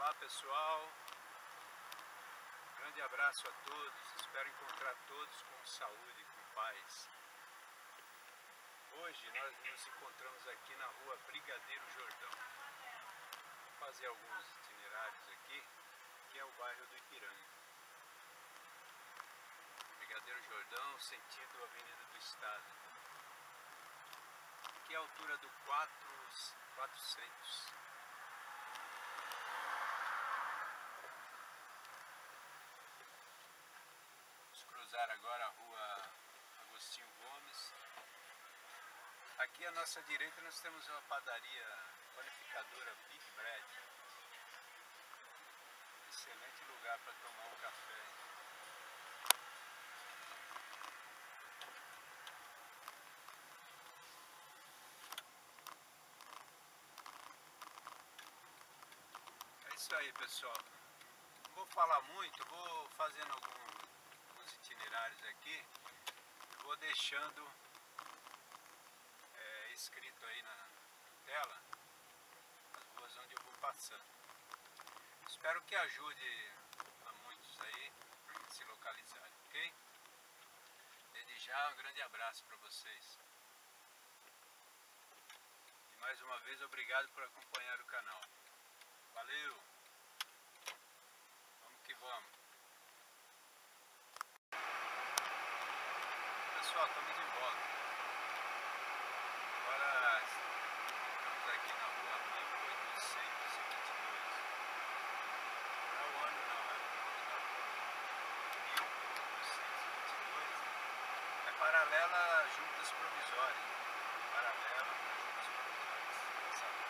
Olá pessoal, grande abraço a todos, espero encontrar todos com saúde, com paz. Hoje nós nos encontramos aqui na rua Brigadeiro Jordão. Vou fazer alguns itinerários aqui, que é o bairro do Ipiranga. Brigadeiro Jordão, sentido Avenida do Estado. Aqui é a altura do 400. Vamos cruzar agora a rua Agostinho Gomes. Aqui à nossa direita nós temos uma padaria panificadora Big Bread. Excelente lugar para tomar um café. É isso aí, pessoal. Não vou falar muito, vou fazendo alguns itinerários aqui. Vou deixando escrito aí na tela as ruas onde eu vou passando. Espero que ajude a muitos aí a se localizarem, ok? Desde já um grande abraço para vocês. E mais uma vez obrigado por acompanhar o canal. Valeu! Vamos que vamos! Pessoal, estamos de volta. Agora estamos aqui na rua 1822. Não é o ano não, é o nome da rua. 1822. É paralela a juntas provisórias. Paralela a juntas provisórias. Essa rua.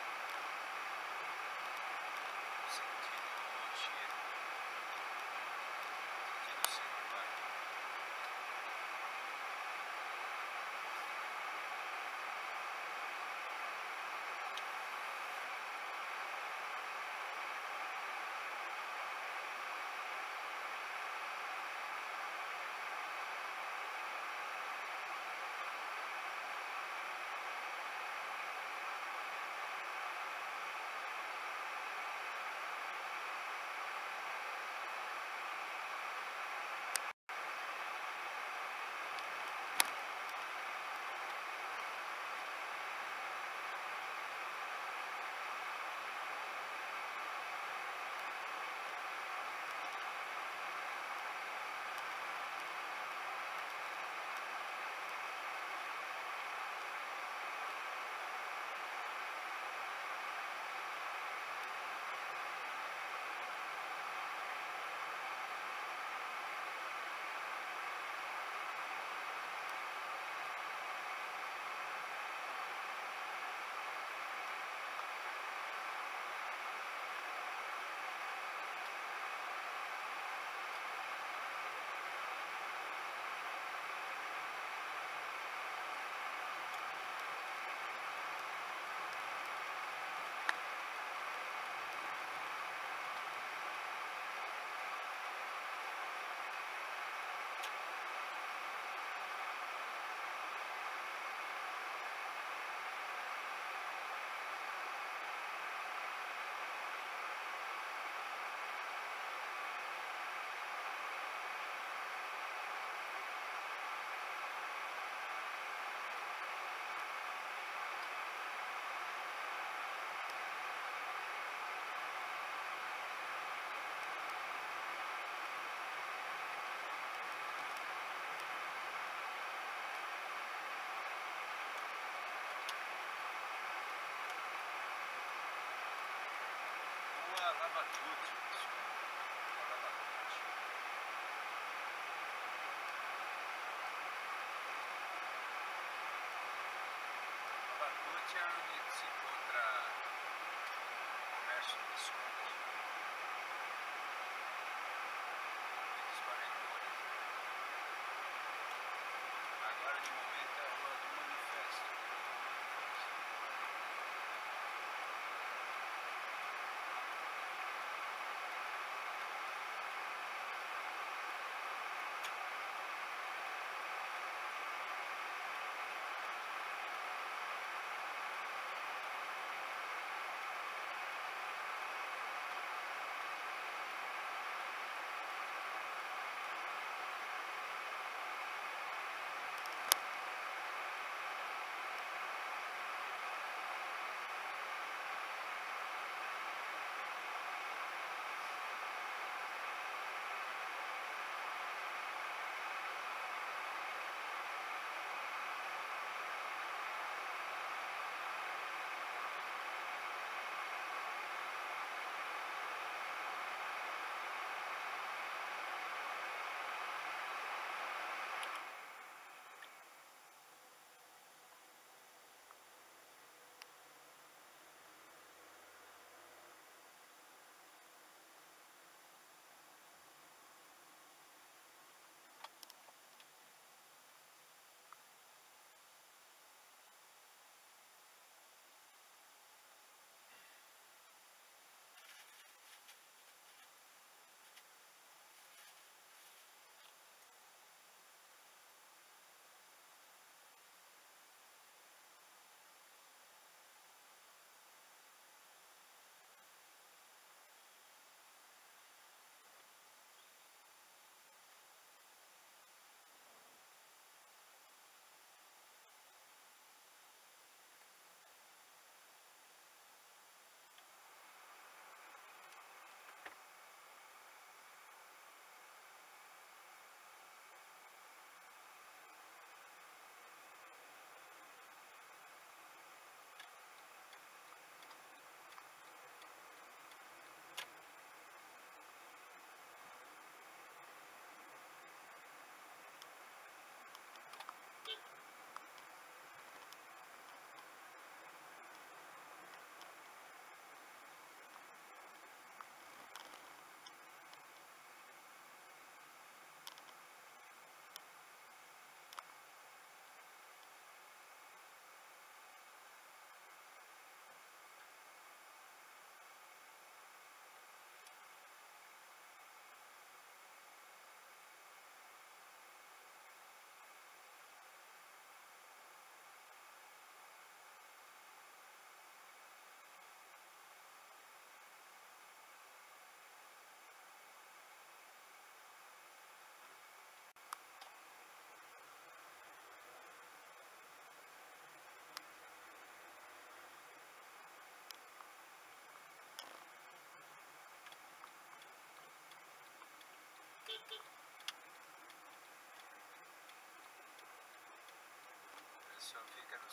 No sentido Anchieta. Sentido centro-bairro. Lava Tudo, pessoal. Lava Tudo. Lava Tudo é onde se encontra o comércio de desconto. Muitos corretores. Agora de momento é a rua do Manifesto.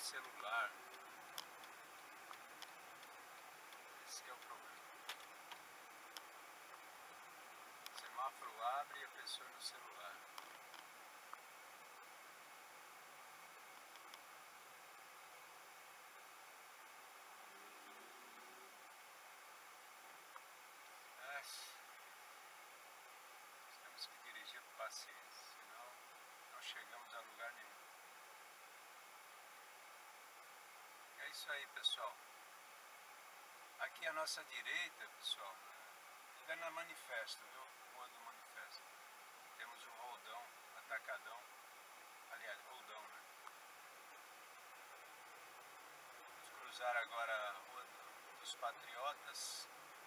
celular. Esse que é o problema. O semáforo abre e a pessoa no celular. Temos que dirigir com paciência, senão não chegamos a lugar nenhum. É isso aí, pessoal. Aqui à nossa direita, pessoal, ainda na Manifesto, viu? Rua do Manifesto. Temos o Roldão, Atacadão. Aliás, Roldão, né? Vamos cruzar agora a Rua dos Patriotas.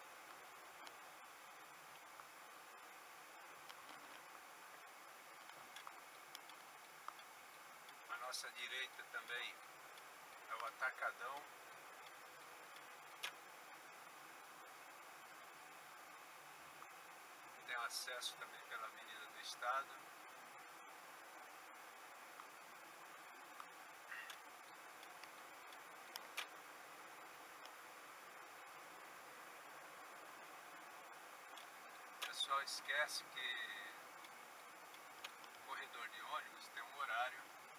À nossa direita também é o Atacadão. Tem acesso também pela Avenida do Estado. O pessoal esquece que o corredor de ônibus tem um horário.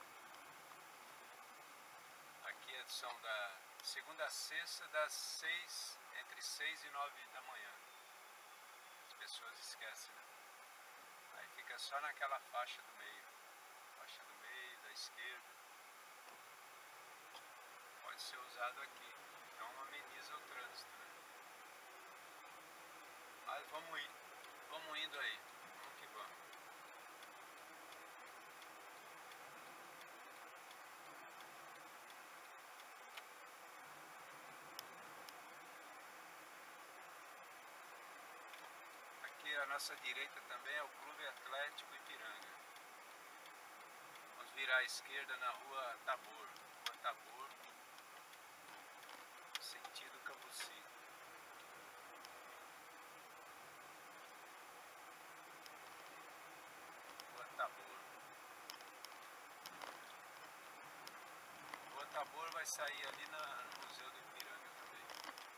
Aqui são da segunda a sexta, entre 6 e 9 da manhã. As pessoas esquecem, né? Aí fica só naquela faixa do meio. Faixa do meio, da esquerda. Pode ser usado aqui. Então ameniza o trânsito, né? Mas vamos indo aí. Vamos que vamos. Aqui à nossa direita também é o Clube Atlético Ipiranga. Vamos virar à esquerda na Rua Tabor. Rua Tabor, sentido Cambuci. Rua Tabor. Rua Tabor vai sair ali no Museu do Ipiranga também.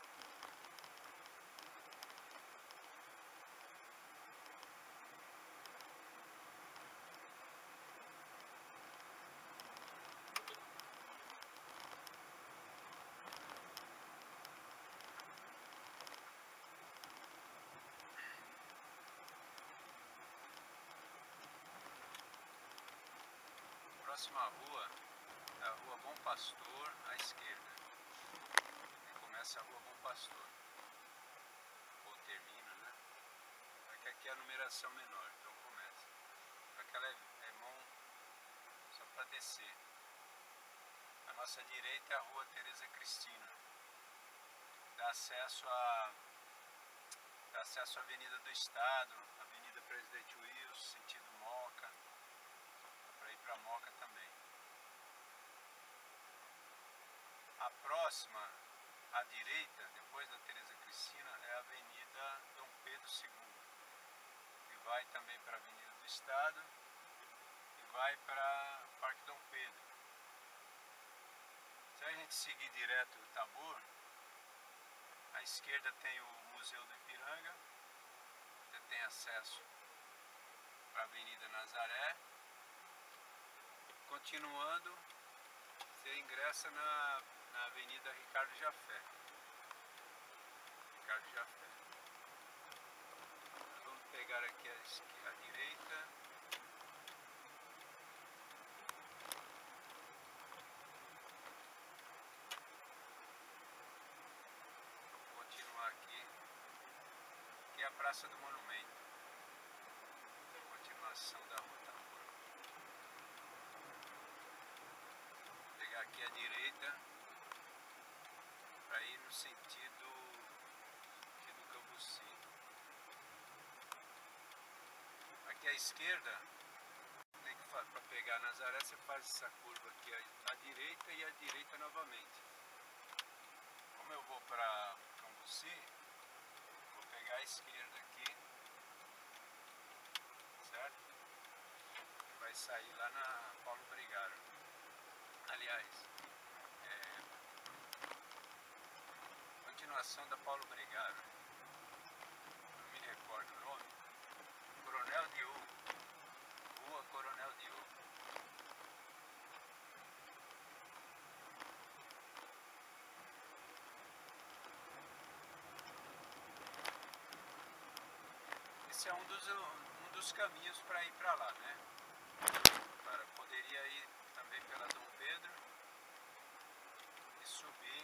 Próxima rua é a Rua Bom Pastor, à esquerda. E começa a Rua Bom Pastor. Ou termina, né? Só que aqui é a numeração menor, então começa. Só que ela é mão só para descer. À nossa direita é a Rua Tereza Cristina. Dá acesso à Avenida do Estado, Avenida Presidente Wilson, sentido Moca. Para ir para Moca também. A próxima, à direita, depois da Tereza Cristina, é a Avenida Dom Pedro II, que vai também para a Avenida do Estado e vai para Parque Dom Pedro. Se a gente seguir direto o Tabor, à esquerda tem o Museu do Ipiranga, você tem acesso para a Avenida Nazaré. Continuando, você ingressa na Avenida Ricardo Jafé. Nós vamos pegar aqui a direita. Vou continuar aqui. Aqui é a Praça do Monumento. Continuação da Rua Tabor. Vou pegar aqui a direita para ir no sentido Cambuci. Aqui à esquerda, para pegar Nazaré, você faz essa curva aqui à direita e à direita novamente. Como eu vou para Cambuci, vou pegar a esquerda aqui, certo? Vai sair lá na Paulo Brigaro. Aliás, continuação da Paulo Brigaro. Não me recordo o nome. Coronel Diogo. Rua Coronel Diogo. Esse é um dos caminhos para ir para lá, né? Poderia ir também pela Dom Pedro e subir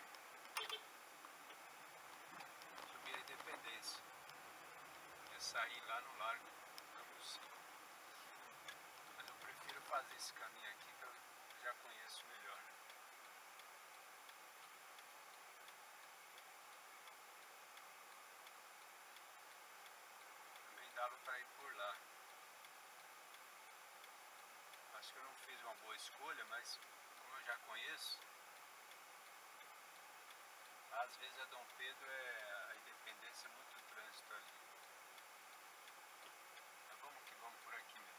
a Independência. É sair lá no Largo Cambuci. Mas eu prefiro fazer esse caminho aqui que eu já conheço melhor. Também dava para ir por lá. Acho que eu não fiz uma boa escolha, mas como eu já conheço, às vezes a Dom Pedro a Independência é muito trânsito ali. Mas vamos que vamos por aqui mesmo.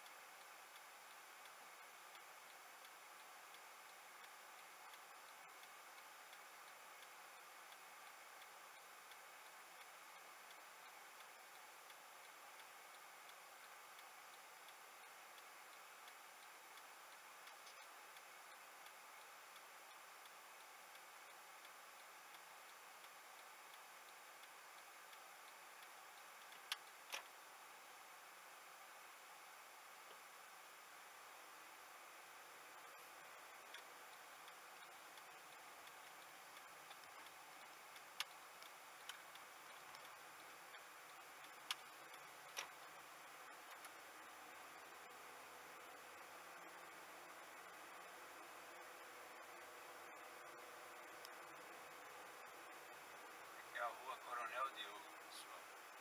É a Rua Coronel Diogo, pessoal.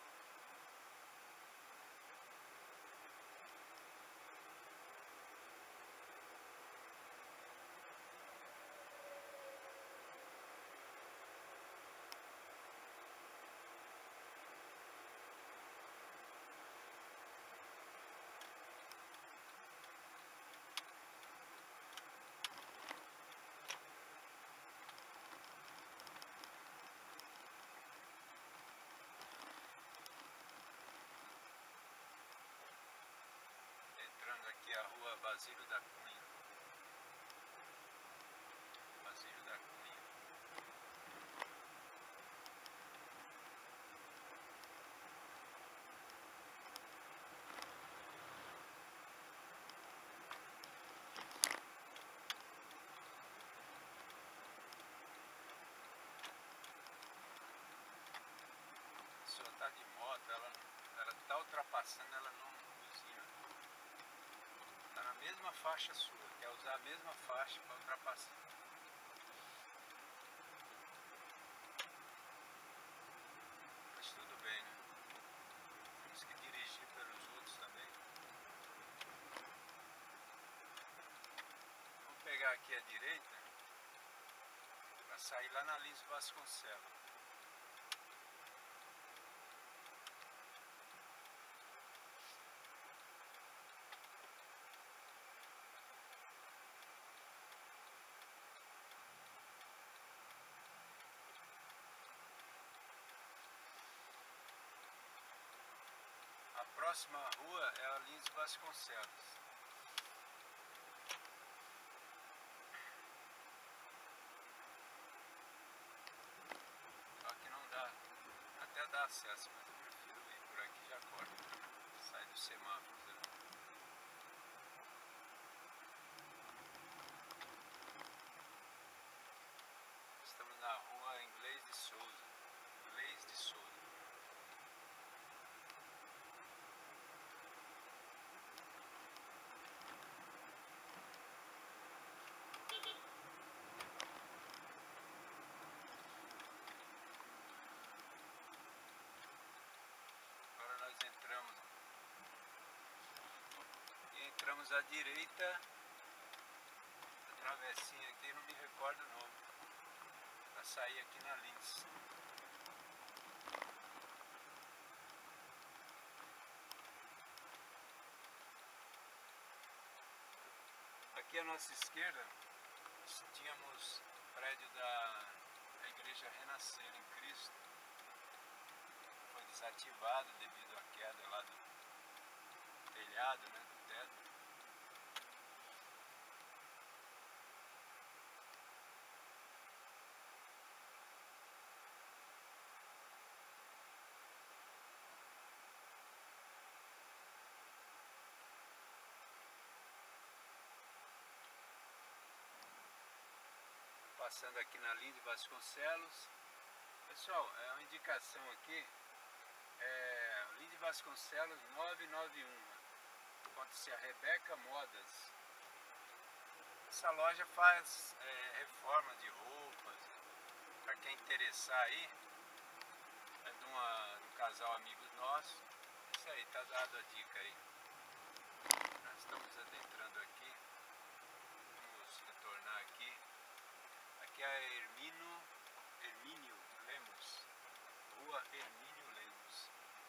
Entrando aqui a Rua Basílio da Cunha. Basílio da Cunha. A pessoa está de moto, ela está ultrapassando, ela não buzina. Está na mesma faixa sua, quer usar a mesma faixa para ultrapassar. Mas tudo bem, né? Temos que dirigir pelos outros também. Vamos pegar aqui à direita para sair lá na Lins Vasconcelos. A próxima rua é a Lins Vasconcelos. Só que não dá, até dá acesso, mas eu prefiro ir por aqui, já corta. Sai do semáforo. Estamos na Rua Inglês de Souza. Inglês de Souza. Entramos à direita, a travessinha aqui, não me recordo o nome, para sair aqui na Lins. Aqui à nossa esquerda tínhamos o prédio da a igreja Renascer em Cristo foi desativada devido à queda lá do telhado, né, do teto. Passando aqui na Linde Vasconcelos. Pessoal, é uma indicação aqui, Linde Vasconcelos 991, acontece a Rebeca Modas. Essa loja faz reforma de roupas, para quem interessar aí, é de um casal amigos nossos. Isso aí, tá dado a dica aí. Nós estamos adentrando aqui, vamos retornar aqui. Aqui é a Hermínio Lemos, Rua Hermínio Lemos.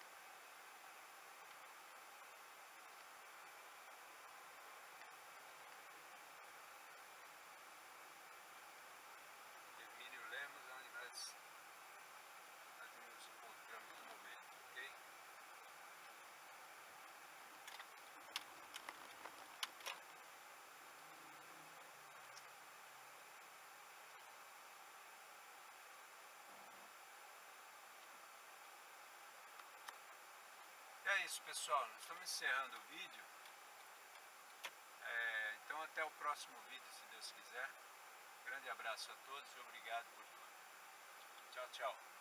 Hermínio Lemos, onde nós nos encontramos no momento, ok? É isso, pessoal, nós estamos encerrando o vídeo. Então até o próximo vídeo, se Deus quiser. Grande abraço a todos e obrigado por tudo. Tchau, tchau.